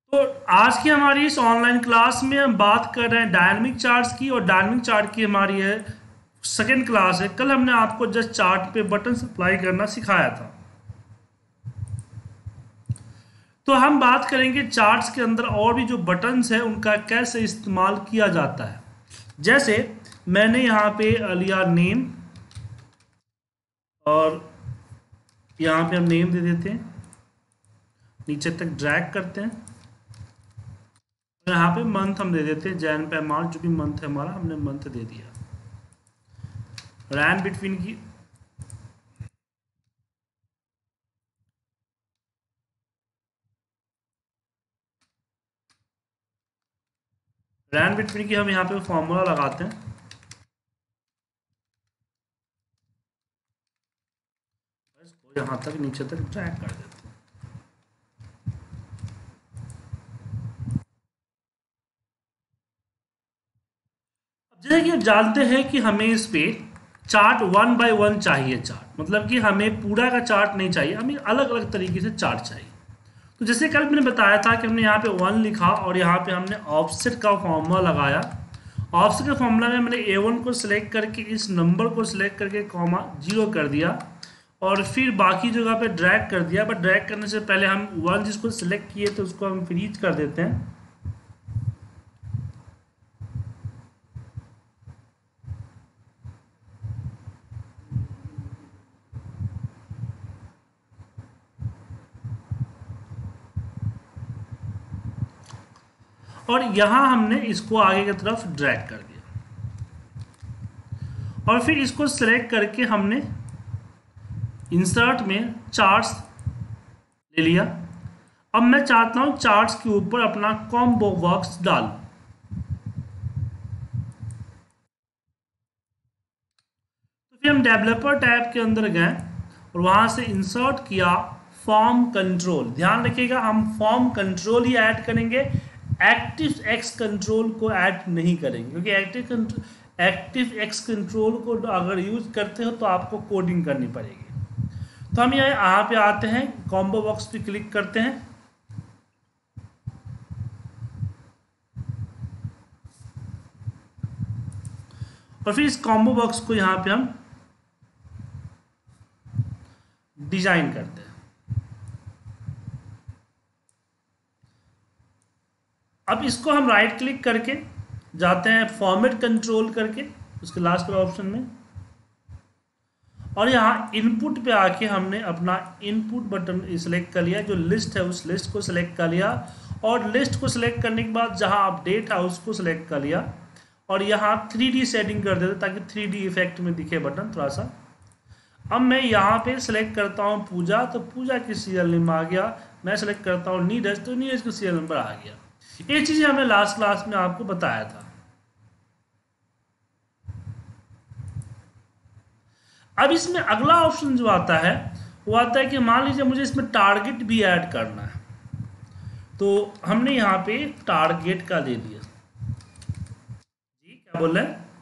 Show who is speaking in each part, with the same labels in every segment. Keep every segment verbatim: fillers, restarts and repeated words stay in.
Speaker 1: तो आज की हमारी इस ऑनलाइन क्लास में हम बात कर रहे हैं डायनामिक चार्ट्स की, और डायनामिक चार्ट की हमारी है सेकेंड क्लास है। कल हमने आपको जस्ट चार्ट पे बटन अप्लाई करना सिखाया था। तो हम बात करेंगे चार्ट्स के अंदर और भी जो बटन्स है उनका कैसे इस्तेमाल किया जाता है। जैसे मैंने यहाँ पे लिया नेम, और यहाँ पे हम नेम दे देते हैं, नीचे तक ड्रैग करते हैं, यहाँ पे मंथ हम दे देते हैं जैन पे मार्च, जो भी मंथ है हमारा हमने मंथ दे दिया। रैन बिटवीन की रैन बिटवीन की हम यहाँ पे फॉर्मूला लगाते हैं, इसको यहाँ तक नीचे तक ड्रैग कर देते हैं। जैसे कि आप जानते हैं कि हमें इस पे चार्ट वन बाय वन चाहिए। चार्ट मतलब कि हमें पूरा का चार्ट नहीं चाहिए, हमें अलग अलग तरीके से चार्ट चाहिए। तो जैसे कल मैंने बताया था कि हमने यहाँ पे वन लिखा और यहाँ पे हमने ऑफसेट का फॉर्मूला लगाया। ऑफसेट के फॉर्मूला में मैंने ए वन को सिलेक्ट करके इस नंबर को सिलेक्ट करके कॉमा जीरो कर दिया, और फिर बाकी जगह पे ड्रैग कर दिया। बट ड्रैग करने से पहले हम वन जिसको सिलेक्ट किए थे उसको हम फ्रीज कर देते हैं। और यहाँ हमने इसको आगे की तरफ ड्रैग कर दिया, और फिर इसको सिलेक्ट करके हमने इंसर्ट में चार्ट्स ले लिया। अब मैं चाहता हूँ चार्ट्स के ऊपर अपना कॉम्बो बॉक्स डाल। तो फिर हम डेवलपर टैब के अंदर गए और वहाँ से इंसर्ट किया फॉर्म कंट्रोल। ध्यान रखिएगा हम फॉर्म कंट्रोल ही ऐड करेंगे, एक्टिव एक्स कंट्रोल को ऐड नहीं करेंगे, क्योंकि active control active X control को अगर यूज करते हो तो आपको कोडिंग करनी पड़ेगी। तो हम यहाँ पे आते हैं, कॉम्बो बॉक्स पे क्लिक करते हैं, और फिर इस कॉम्बो बॉक्स को यहाँ पे हम डिजाइन करते हैं। अब इसको हम राइट क्लिक करके जाते हैं फॉर्मेट कंट्रोल करके उसके लास्ट वाले ऑप्शन में, और यहाँ इनपुट पे आके हमने अपना इनपुट बटन सिलेक्ट कर लिया। जो लिस्ट है उस लिस्ट को सिलेक्ट कर लिया, और लिस्ट को सिलेक्ट करने के बाद जहाँ अपडेट है उसको सिलेक्ट कर लिया, और यहाँ थ्री डी सेटिंग कर देते ताकि थ्री डी इफेक्ट में दिखे बटन थोड़ा सा। अब मैं यहाँ पे सिलेक्ट करता हूँ पूजा, तो पूजा की सीरियल नंबर आ गया। मैं सिलेक्ट करता हूँ नीरज, तो नीरज का सीरियल नंबर आ गया। ये चीज़ें हमने लास्ट क्लास में आपको बताया था। अब इसमें अगला ऑप्शन जो आता है वो आता है कि मान लीजिए मुझे इसमें टारगेट भी ऐड करना है, तो हमने यहाँ पे टारगेट का दे दिया। जी क्या बोल रहे हैं?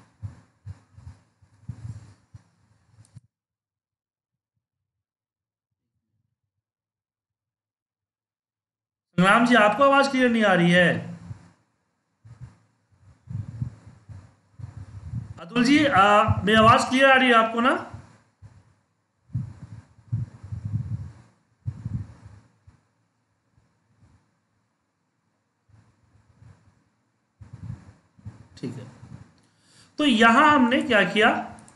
Speaker 1: संग्राम जी आपको आवाज क्लियर नहीं आ रही है? अतुल जी आ, मेरी आवाज क्लियर आ रही है आपको ना? ठीक है। तो यहां हमने क्या किया,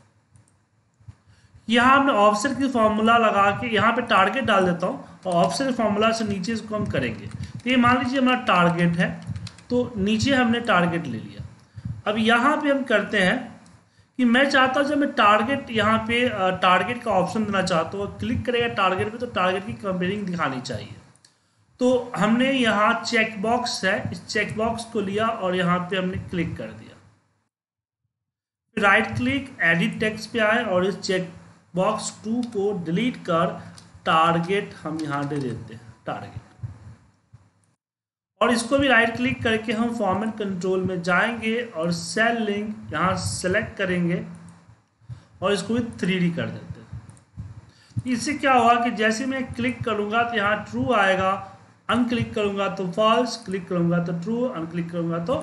Speaker 1: यहां हमने ऑफसेट की फॉर्मूला लगा के यहाँ पे टारगेट डाल देता हूँ, और ऑफसेट फॉर्मूला से नीचे इसको हम करेंगे। तो ये मान लीजिए हमारा टारगेट है, तो नीचे हमने टारगेट ले लिया। अब यहाँ पे हम करते हैं कि मैं चाहता हूँ जब मैं टारगेट यहाँ पे टारगेट का ऑप्शन देना चाहता हूँ, क्लिक करेगा टारगेट पे तो टारगेट की कंपेयरिंग दिखानी चाहिए। तो हमने यहाँ चेक बॉक्स है, इस चेक बॉक्स को लिया और यहाँ पे हमने क्लिक कर दिया। फिर राइट क्लिक एडिट टेक्स्ट पे आए और इस चेक बॉक्स टू को डिलीट कर टारगेट हम यहाँ दे देते हैं टारगेट, और इसको भी राइट क्लिक करके हम फॉर्मेट कंट्रोल में जाएंगे और सेल लिंक यहाँ सेलेक्ट करेंगे और इसको भी थ्री डी कर देते हैं। इससे क्या होगा कि जैसे मैं क्लिक करूँगा तो यहाँ ट्रू आएगा, अनक्लिक करूंगा तो फॉल्स, क्लिक करूंगा तो ट्रू, अनक्लिक करूंगा तो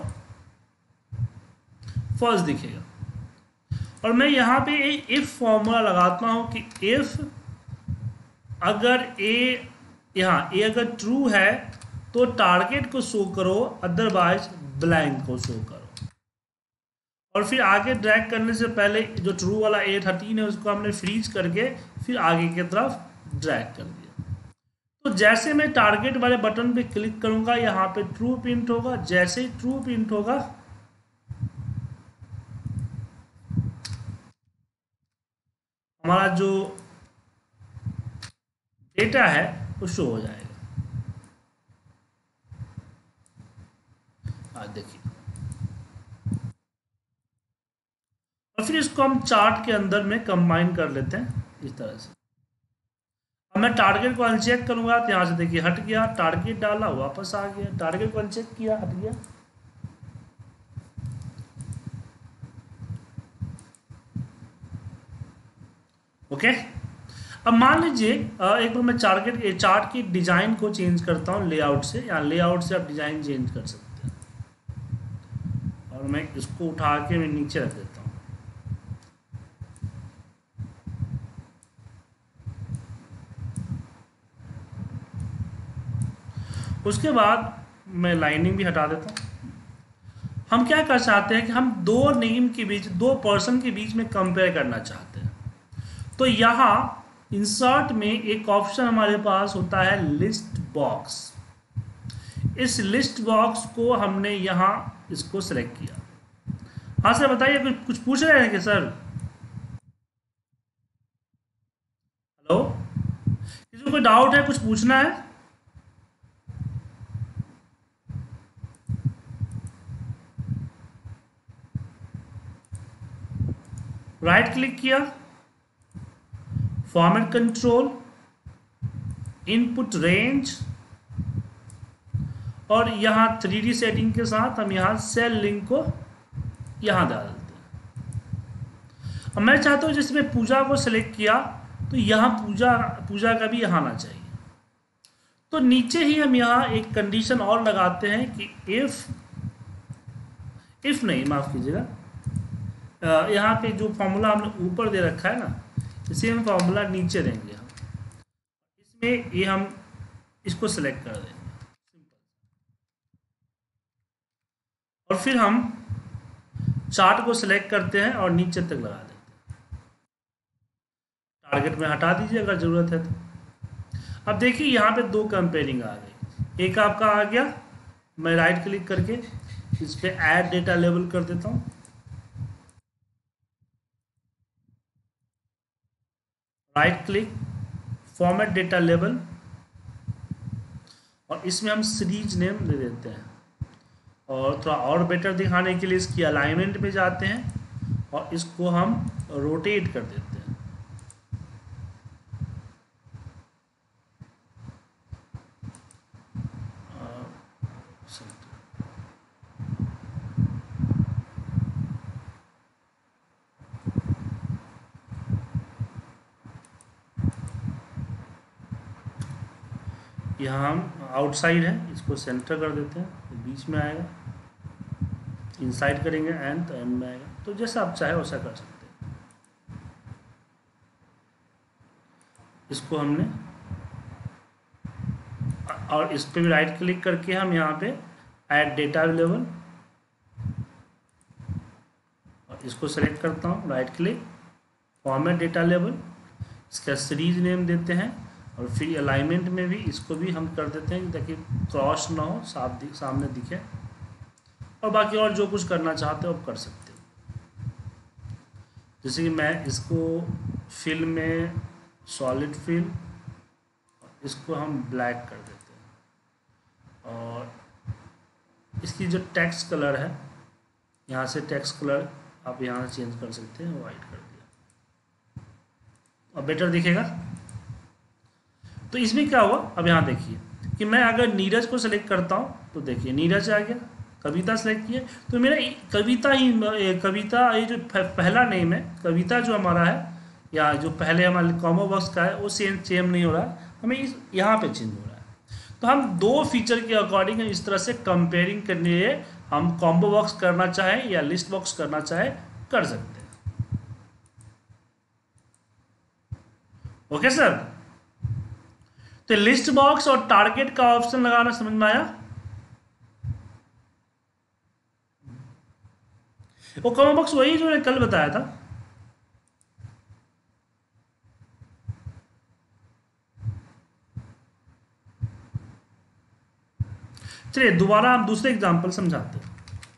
Speaker 1: फॉल्स दिखेगा। और मैं यहाँ पे इफ फॉर्मूला लगाता हूँ कि इफ अगर ए, यहाँ ए अगर ट्रू है तो टारगेट को शो करो, अदरवाइज ब्लैंक को शो करो। और फिर आगे ड्रैग करने से पहले जो ट्रू वाला ए थर्टीन है उसको हमने फ्रीज करके फिर आगे की तरफ ड्रैग कर दिया। तो जैसे मैं टारगेट वाले बटन पे क्लिक करूंगा यहाँ पे ट्रू प्रिंट होगा। जैसे ही ट्रू प्रिंट होगा हमारा जो डेटा है वो शो हो जाएगा। आज देखिए, और फिर इसको हम चार्ट के अंदर में कंबाइन कर लेते हैं इस तरह से। अब मैं टारगेट को अनचेक करूंगा तो यहाँ से देखिए हट गया, टारगेट डाला वापस आ गया, टारगेट को अनचेक किया हट गया। ओके, अब मान लीजिए एक बार मैं टारगेट चार्ट की डिजाइन को चेंज करता हूँ लेआउट से, या लेआउट से आप डिजाइन चेंज कर सकते हैं। और मैं इसको उठा के मैं नीचे रख देता हूँ। उसके बाद मैं लाइनिंग भी हटा देता हूँ। हम क्या कर चाहते हैं कि हम दो नेम के बीच, दो पर्सन के बीच में कंपेयर करना चाहते हैं। तो यहाँ इंसर्ट में एक ऑप्शन हमारे पास होता है लिस्ट बॉक्स। इस लिस्ट बॉक्स को हमने यहाँ इसको सेलेक्ट किया। हाँ सर बताइए, कुछ कुछ पूछ रहे हैं कि सर? हेलो, किसी को कोई डाउट है, कुछ पूछना है? राइट क्लिक किया, फॉर्मेट कंट्रोल, इनपुट रेंज, और यहाँ थ्री डी सेटिंग के साथ हम यहाँ सेल लिंक को यहाँ डाल देते हैं। अब मैं चाहता हूँ जिसमें पूजा को सिलेक्ट किया तो यहाँ पूजा पूजा का भी यहाँ आना चाहिए। तो नीचे ही हम यहाँ एक कंडीशन और लगाते हैं कि इफ इफ नहीं माफ कीजिएगा, यहाँ पे जो फॉर्मूला हमने ऊपर दे रखा है ना, इसे हम फॉर्मूला नीचे देंगे। हम इसमें ये हम इसको सिलेक्ट कर देंगे और फिर हम चार्ट को सिलेक्ट करते हैं और नीचे तक लगा देते हैं। टारगेट में हटा दीजिए अगर ज़रूरत है तो। अब देखिए यहाँ पे दो कंपेयरिंग आ गई। एक आपका आ गया, मैं राइट क्लिक करके इस पर ऐड डेटा लेबल कर देता हूँ। Right click, format data label, और इसमें हम सीरीज नेम दे देते हैं। और थोड़ा और बेटर दिखाने के लिए इसकी अलाइनमेंट में जाते हैं और इसको हम रोटेट कर देते हैं। यहाँ हम आउटसाइड है, इसको सेंटर कर देते हैं तो बीच में आएगा। इनसाइड करेंगे एंड तो एंड में आएगा। तो जैसा आप चाहे वैसा कर सकते हैं। इसको हमने, और इस पर भी राइट क्लिक करके हम यहाँ पे ऐड डेटा लेबल, और इसको सेलेक्ट करता हूँ, right click, format data label, इसका सीरीज नेम देते हैं और फिर अलाइनमेंट में भी इसको भी हम कर देते हैं ताकि क्रॉस ना हो, साफ दिख, सामने दिखे। और बाकी और जो कुछ करना चाहते हो आप कर सकते हो। जैसे कि मैं इसको फिल में सॉलिड फिल, इसको हम ब्लैक कर देते हैं। और इसकी जो टेक्स्ट कलर है, यहाँ से टेक्स्ट कलर आप यहाँ से चेंज कर सकते हैं, वाइट कर दिया, अब बेटर दिखेगा। तो इसमें क्या हुआ, अब यहाँ देखिए कि मैं अगर नीरज को सेलेक्ट करता हूँ तो देखिए नीरज आ गया। कविता सेलेक्ट किया तो मेरा कविता ही, कविता ये जो पहला नेम है कविता जो हमारा है, या जो पहले हमारे कॉमो बॉक्स का है वो सेम चेंज नहीं हो रहा है, हमें इस यहाँ पे चेंज हो रहा है। तो हम दो फीचर के अकॉर्डिंग इस तरह से कंपेयरिंग करने लिए हम कॉम्बो बॉक्स करना चाहें या लिस्ट बॉक्स करना चाहें कर सकते हैं। ओके सर, तो लिस्ट बॉक्स और टारगेट का ऑप्शन लगाना समझ में आया। वो कॉम्बो बॉक्स वही जो मैंने कल बताया था। चलिए दोबारा हम दूसरे एग्जांपल समझाते हैं।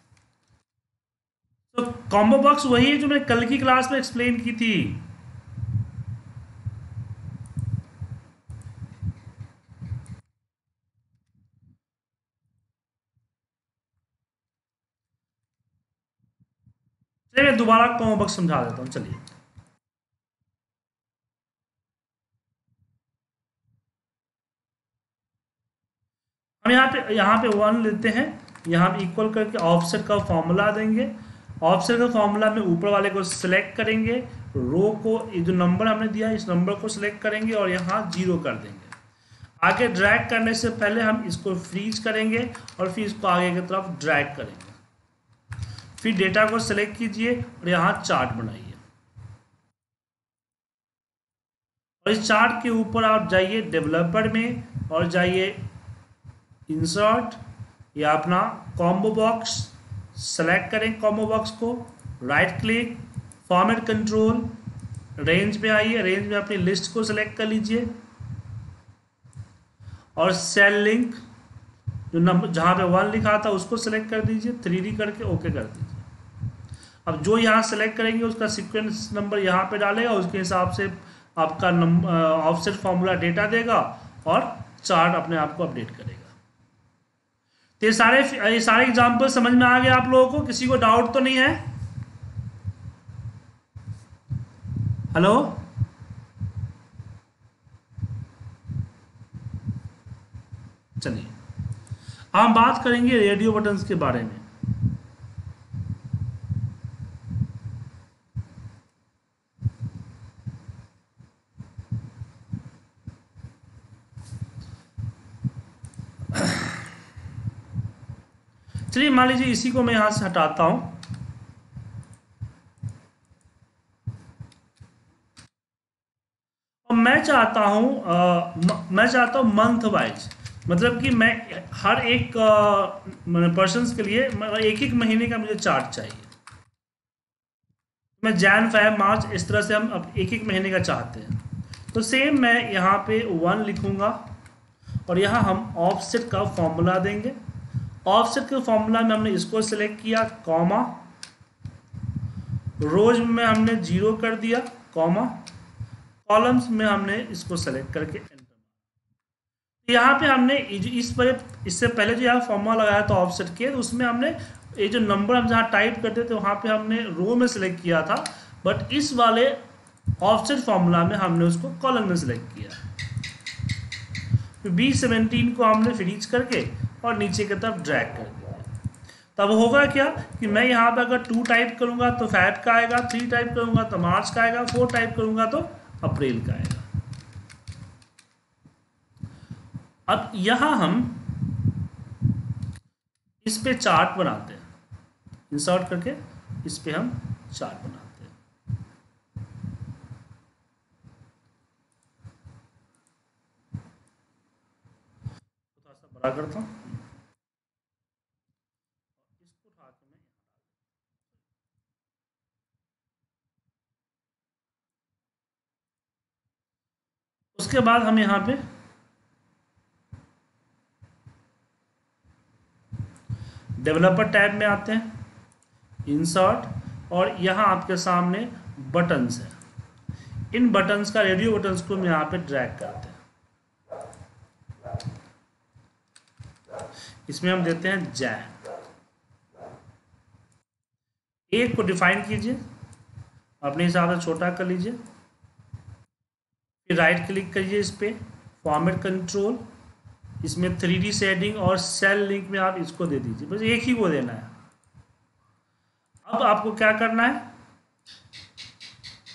Speaker 1: तो कॉम्बो बॉक्स वही है जो मैंने कल की क्लास में एक्सप्लेन की थी। चलिए मैं दोबारा कॉम्बो बॉक्स समझा देता हूं। चलिए हम यहाँ पे यहाँ पे वन लेते हैं, यहाँ पे इक्वल करके ऑफसेट का फॉर्मूला देंगे। ऑफसेट का फॉर्मूला में ऊपर वाले को सिलेक्ट करेंगे, रो को जो नंबर हमने दिया इस नंबर को सिलेक्ट करेंगे और यहाँ जीरो कर देंगे। आगे ड्रैग करने से पहले हम इसको फ्रीज करेंगे और फिर इसको आगे की तरफ ड्रैग करेंगे। फिर डेटा को सिलेक्ट कीजिए और यहाँ चार्ट बनाइए और इस चार्ट के ऊपर आप जाइए डेवलपर में और जाइए इंसर्ट या अपना कॉम्बो बॉक्स सेलेक्ट करें। कॉम्बो बॉक्स को right click, format control, range में आइए, रेंज में अपनी लिस्ट को सिलेक्ट कर लीजिए और सेल लिंक जो नंबर जहाँ पे वन लिखा था उसको सिलेक्ट कर दीजिए, थ्री डी करके ओके कर दीजिए। अब जो यहाँ सेलेक्ट करेंगे उसका सीक्वेंस नंबर यहाँ पे डालेगा, उसके हिसाब से आपका नंबर ऑफसेट फॉर्मूला डेटा देगा और चार्ट अपने आप को अपडेट करेगा। तो ये सारे ये सारे एग्जाम्पल समझ में आ गए आप लोगों को? किसी को डाउट तो नहीं है? हेलो, चलिए हम बात करेंगे रेडियो बटन्स के बारे में। चलिए मान लीजिए इसी को मैं यहां से हटाता हूं और मैं चाहता हूं आ, मैं चाहता हूं मंथ वाइज, मतलब कि मैं हर एक पर्सन के लिए एक एक महीने का मुझे चार्ट चाहिए। मैं जैन फेब मार्च इस तरह से हम अब एक एक महीने का चाहते हैं। तो सेम मैं यहाँ पे वन लिखूंगा और यहाँ हम ऑफसेट का फॉर्मूला देंगे। ऑफसेट के फॉर्मूला में हमने इसको सिलेक्ट किया, कॉमा, रोज में हमने जीरो कर दिया, कॉमा, कॉलम्स में हमने इसको सेलेक्ट करके एंटर। यहाँ पे हमने इस पर इससे पहले जो यहाँ फॉर्मूला लगाया था ऑफसेट के, तो उसमें हमने ये जो नंबर हम जहाँ टाइप करते थे वहाँ पे हमने रो में सिलेक्ट किया था, बट इस वाले ऑफसेट फॉर्मूला में हमने उसको कॉलम में सिलेक्ट किया। बी सेवनटीन को हमने फ्रीज करके और नीचे की तरफ ड्रैग कर दिया। तब होगा क्या कि मैं यहाँ पे अगर टू टाइप करूँगा तो फैब का आएगा, थ्री टाइप करूँगा तो मार्च का आएगा, फोर टाइप करूँगा तो अप्रैल का आएगा। अब यहाँ हम इस पे चार्ट बनाते हैं, इंसर्ट करके इस पे हम चार्ट बनाते हैं। थोड़ा सा बड़ा करता हूँ, इसको उठा के मैं उसके बाद हम यहाँ पे डेवलपर टैब में आते हैं, इंसर्ट, और यहाँ आपके सामने बटन्स है। इन बटन्स का, रेडियो बटन्स को हम यहाँ पे ड्रैग करते हैं। इसमें हम देते हैं जैन। एक को डिफाइन कीजिए, अपने हिसाब से छोटा कर लीजिए, फिर राइट क्लिक करिए इस पे, फॉर्मेट कंट्रोल, इसमें थ्री डी शेडिंग और सेल लिंक में आप इसको दे दीजिए, बस एक ही को देना है। अब आपको क्या करना है,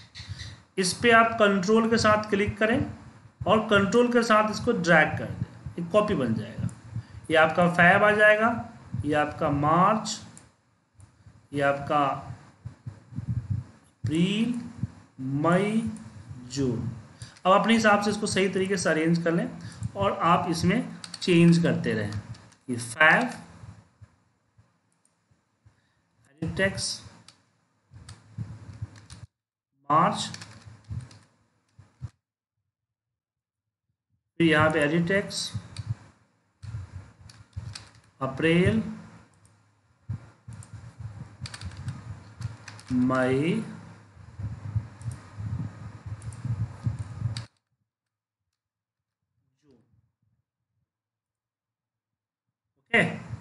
Speaker 1: इस पे आप कंट्रोल के साथ क्लिक करें और कंट्रोल के साथ इसको ड्रैग कर दें। एक कॉपी बन जाएगा। ये आपका फैब आ जाएगा, ये आपका मार्च, ये आपका अप्रैल, मई, जून। अब अपने हिसाब से इसको सही तरीके से अरेंज कर लें और आप इसमें चेंज करते रहें। ये फैब, एडिटेक्स, मार्च, फिर यहाँ पे एडिटेक्स, अप्रैल, मई, जून। Okay,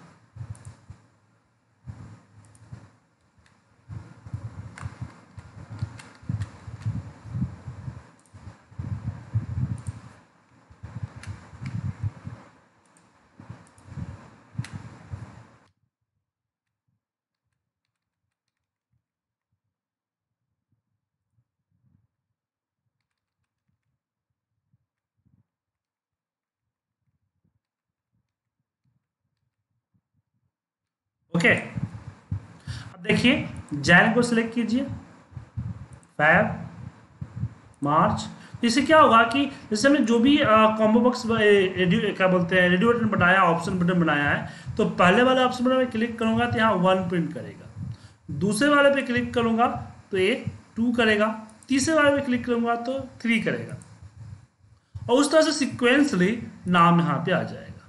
Speaker 1: okay. अब देखिए जैन को सिलेक्ट कीजिए, फैब, मार्च। इससे क्या होगा कि जैसे हमने जो भी कॉम्बो बॉक्स क्या बोलते हैं रेडियो बटन बनाया, ऑप्शन बटन बनाया है, तो पहले वाले ऑप्शन बटन में क्लिक करूंगा तो यहाँ वन प्रिंट करेगा, दूसरे वाले पे क्लिक करूंगा तो ये टू करेगा, तीसरे वाले पे क्लिक करूंगा तो थ्री करेगा, और उस तरह से सिक्वेंसली नाम यहाँ पे आ जाएगा।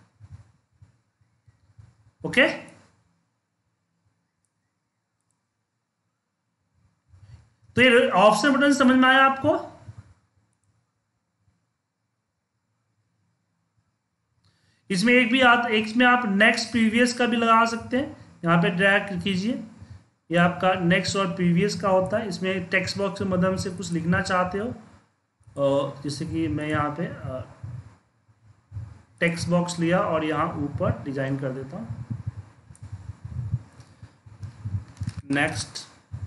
Speaker 1: ओके, तो ये ऑप्शन बटन समझ में आया आपको? इसमें एक भी आता एक में आप नेक्स्ट प्रीवियस का भी लगा सकते हैं, यहाँ पे ड्रैग कीजिए, ये आपका नेक्स्ट और प्रीवियस का होता है। इसमें टेक्स्ट बॉक्स के माध्यम से कुछ लिखना चाहते हो, और जैसे कि मैं यहाँ पे टेक्स्ट बॉक्स लिया और यहाँ ऊपर डिजाइन कर देता हूँ नेक्स्ट,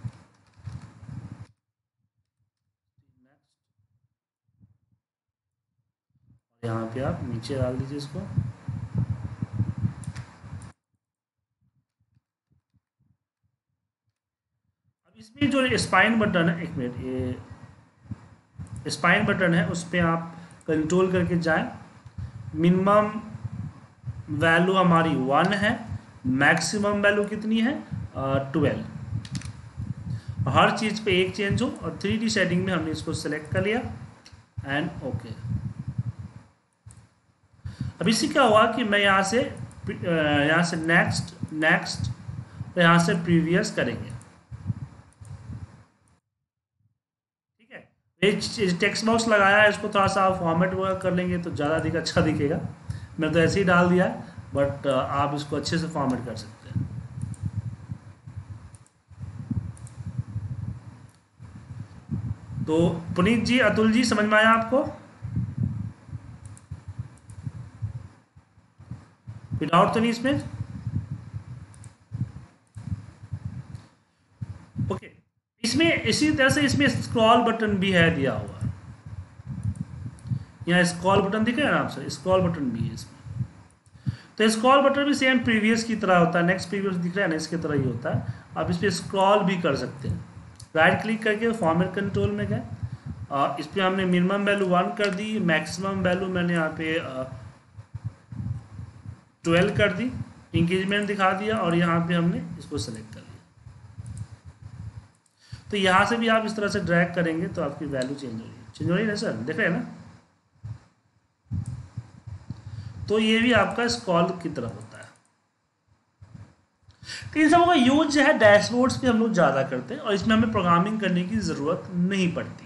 Speaker 1: यहाँ पे आप नीचे डाल दीजिए इसको। अब इसमें जो स्पाइन बटन है, एक मिनट, ये स्पाइन बटन है, उस पर आप कंट्रोल करके जाएं। मिनिमम वैल्यू हमारी वन है, मैक्सिमम वैल्यू कितनी है ट्वेल्व। हर चीज़ पे एक चेंज हो, और थ्री डी सेटिंग में हमने इसको सेलेक्ट कर लिया एंड ओके। अब इससे क्या हुआ कि मैं यहाँ से यहाँ से नेक्स्ट नेक्स्ट तो यहाँ से प्रीवियस करेंगे, ठीक है। ये टेक्स्ट बॉक्स लगाया है, इसको थोड़ा सा आप फॉर्मेट वगैरह कर लेंगे तो ज़्यादा दिख अच्छा दिखेगा। मैं तो ऐसे ही डाल दिया है, बट आप इसको अच्छे से फॉर्मेट कर सकते हैं। तो पुनीत जी, अतुल जी, समझ में आया आपको? विदाउट तो नहीं इसमें? ओके, इसमें इसी तरह से इसमें स्क्रॉल बटन भी है दिया हुआ, यहाँ स्क्रॉल बटन दिख रहा है ना आपसे, स्क्रॉल बटन भी है इसमें। तो स्क्रॉल बटन भी सेम प्रीवियस की तरह होता है, नेक्स्ट प्रीवियस दिख रहा है ना, इसके तरह ही होता है। आप इस पर स्क्रॉल भी कर सकते हैं, राइट क्लिक करके फॉर्मेट कंट्रोल में गए, इस पर हमने मिनिमम वैल्यू वन कर दी, मैक्सिमम वैल्यू मैंने यहाँ पे ट्वेल्व कर दी, इंगेजमेंट दिखा दिया, और यहाँ पे हमने इसको सेलेक्ट कर लिया। तो यहाँ से भी आप इस तरह से ड्रैग करेंगे तो आपकी वैल्यू चेंज हो रही है, चेंज हो रही है ना सर, देख रहे हैं ना? तो ये भी आपका स्क्रॉल की तरह होता है। तो इन सबों का यूज जो है डैशबोर्ड्स पे हम लोग ज़्यादा करते हैं, और इसमें हमें प्रोग्रामिंग करने की ज़रूरत नहीं पड़ती है।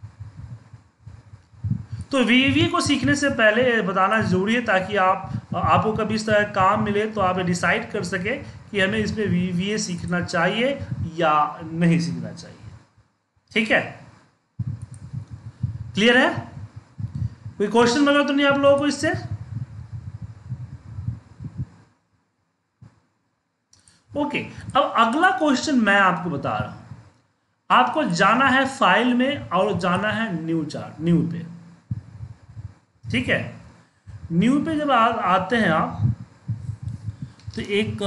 Speaker 1: तो वीवीए को सीखने से पहले बताना जरूरी है, ताकि आप आपको कभी इस तरह काम मिले तो आप डिसाइड कर सके कि हमें इसमें वीवीए सीखना चाहिए या नहीं सीखना चाहिए। ठीक है, क्लियर है? कोई क्वेश्चन वगैरह तो नहीं आप लोगों को इससे? ओके, अब अगला क्वेश्चन मैं आपको बता रहा हूं। आपको जाना है फाइल में और जाना है न्यू चार्ट, न्यू पे, ठीक है। न्यू पे जब आ, आते हैं आप तो एक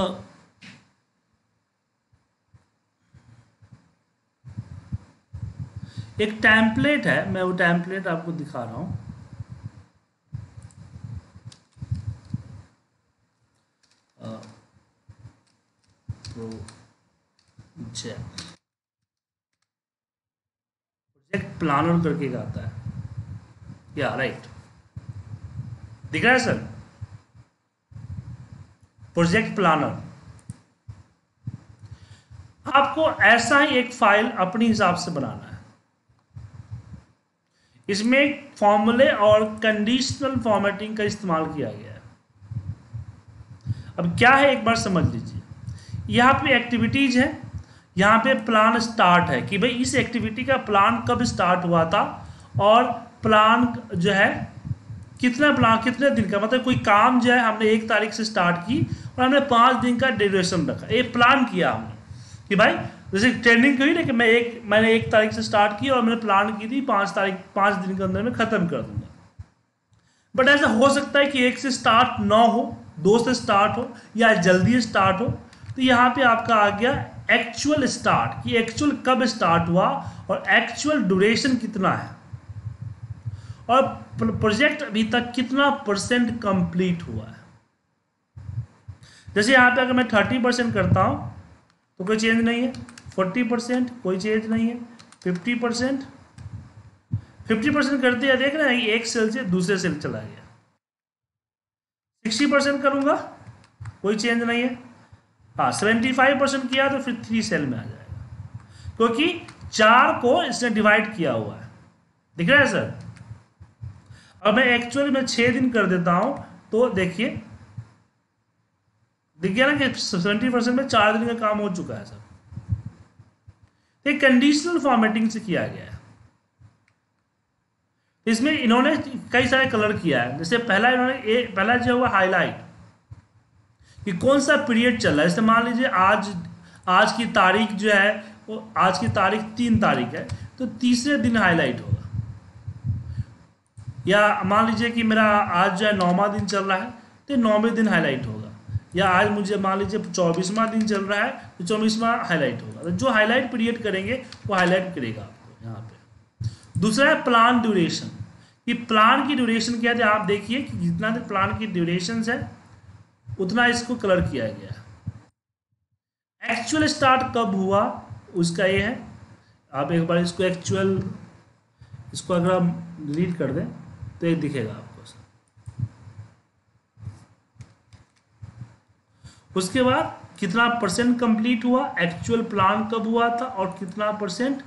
Speaker 1: एक टेम्पलेट है, मैं वो टेम्पलेट आपको दिखा रहा हूं। प्रोजेक्ट प्रोजेक्ट प्लानर करके एक आता है, या राइट, दिख रहा है सर? Project planner. आपको ऐसा ही एक फाइल अपने हिसाब से बनाना है। इसमें फॉर्मूले और कंडीशनल फॉर्मेटिंग का इस्तेमाल किया गया है। अब क्या है एक बार समझ लीजिए। यहाँ पे एक्टिविटीज है, यहाँ पे प्लान स्टार्ट है कि भाई इस एक्टिविटी का प्लान कब स्टार्ट हुआ था और प्लान जो है कितना प्लान कितने दिन का, मतलब कोई काम जो है हमने एक तारीख से स्टार्ट की और हमने पाँच दिन का ड्यूरेशन रखा, एक प्लान किया हमने कि भाई जैसे ट्रेनिंग हुई ना कि मैं एक मैंने एक तारीख से स्टार्ट की और मैंने प्लान की थी पाँच तारीख पाँच दिन के अंदर में ख़त्म कर दूंगा। बट ऐसा हो सकता है कि एक से स्टार्ट ना हो, दो से स्टार्ट हो या जल्दी स्टार्ट हो। तो यहाँ पे आपका आ गया एक्चुअल स्टार्ट, कि एक्चुअल कब स्टार्ट हुआ और एक्चुअल ड्यूरेशन कितना है और प्रोजेक्ट अभी तक कितना परसेंट कंप्लीट हुआ है। जैसे यहाँ पे अगर मैं थर्टी परसेंट करता हूँ तो कोई चेंज नहीं है, फोर्टी परसेंट कोई चेंज नहीं है, फिफ्टी परसेंट फिफ्टी परसेंट करते हैं, देख रहे हैं एक सेल से दूसरे सेल चला गया। सिक्सटी परसेंट करूंगा कोई चेंज नहीं है। हाँ सेवेंटी फाइव परसेंट किया तो फिर थ्री सेल में आ जाएगा, क्योंकि चार को इसने डिवाइड किया हुआ है। दिख रहा है सर? अब मैं एक्चुअली में छः दिन कर देता हूं तो देखिए दिख गया ना कि सेवेंटी परसेंट में चार दिन का काम हो चुका है सर। तो कंडीशनल फॉर्मेटिंग से किया गया है। इसमें इन्होंने कई सारे कलर किया है। जैसे पहला इन्होंने ए, पहला जो हुआ हाईलाइट कि कौन सा पीरियड चल रहा है। जैसे मान लीजिए आज आज की तारीख जो है वो आज की तारीख तीन तारीख है तो तीसरे दिन हाईलाइट होगा। या मान लीजिए कि मेरा आज जो है नौवां दिन चल रहा है तो नौवें दिन हाईलाइट होगा। या आज मुझे मान लीजिए चौबीसवां दिन चल रहा है तो चौबीसवां हाईलाइट होगा। तो जो हाईलाइट पीरियड करेंगे वो हाईलाइट करेगा आपको यहाँ पे। दूसरा है प्लान ड्यूरेशन, कि प्लान की ड्यूरेशन क्या है। आप देखिए कि जितना देर प्लान की ड्यूरेशन है उतना इसको कलर किया गया है। एक्चुअल स्टार्ट कब हुआ उसका ये है। आप एक बार इसको एक्चुअल इसको अगर हम डिलीट कर दें तो ये दिखेगा आपको। उसके बाद कितना परसेंट कंप्लीट हुआ, एक्चुअल प्लान कब हुआ था और कितना परसेंट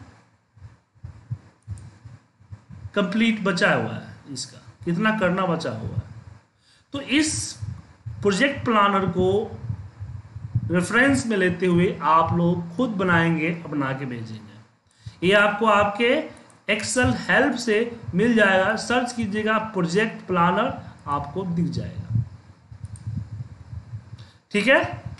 Speaker 1: कंप्लीट बचा हुआ है, इसका कितना करना बचा हुआ है। तो इस प्रोजेक्ट प्लानर को रेफरेंस में लेते हुए आप लोग खुद बनाएंगे, बना के भेजेंगे। ये आपको आपके एक्सेल हेल्प से मिल जाएगा। सर्च कीजिएगा प्रोजेक्ट प्लानर, आपको दिख जाएगा। ठीक है।